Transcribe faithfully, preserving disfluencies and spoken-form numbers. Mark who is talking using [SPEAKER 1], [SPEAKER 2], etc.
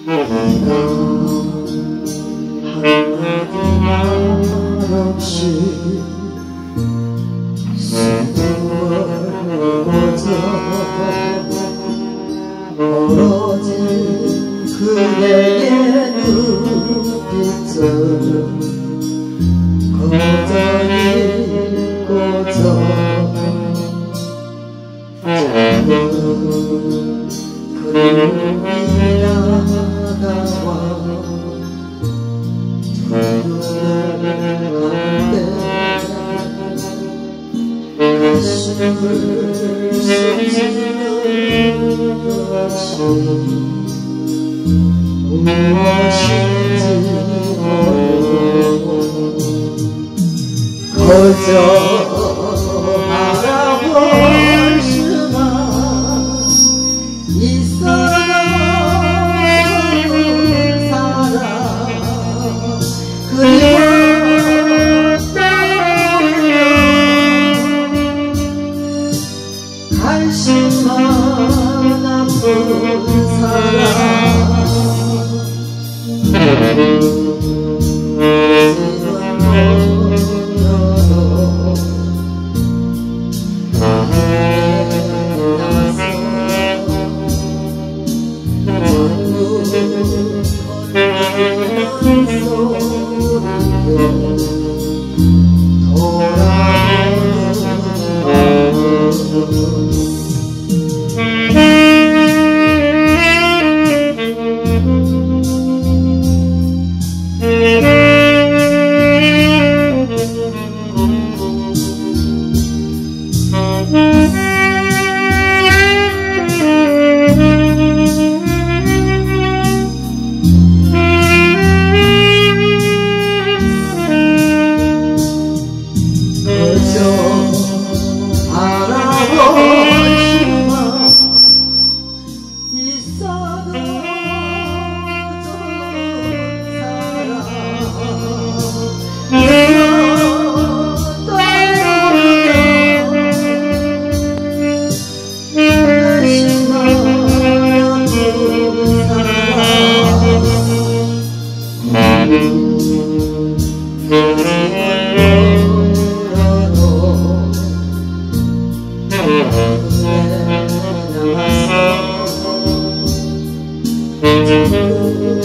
[SPEAKER 1] 네가 한마디 말 없이 숨어버려져 멀어진 그대의 눈빛처럼 거저히 꽂혀 작은 그림이 다가와 두 눈을 감대 가슴을 쏟지는 것이 무엇인지 모르고 거저 바라볼 수만 있어도 사랑 그리웠다 한심한 아픈 사랑
[SPEAKER 2] Thank you.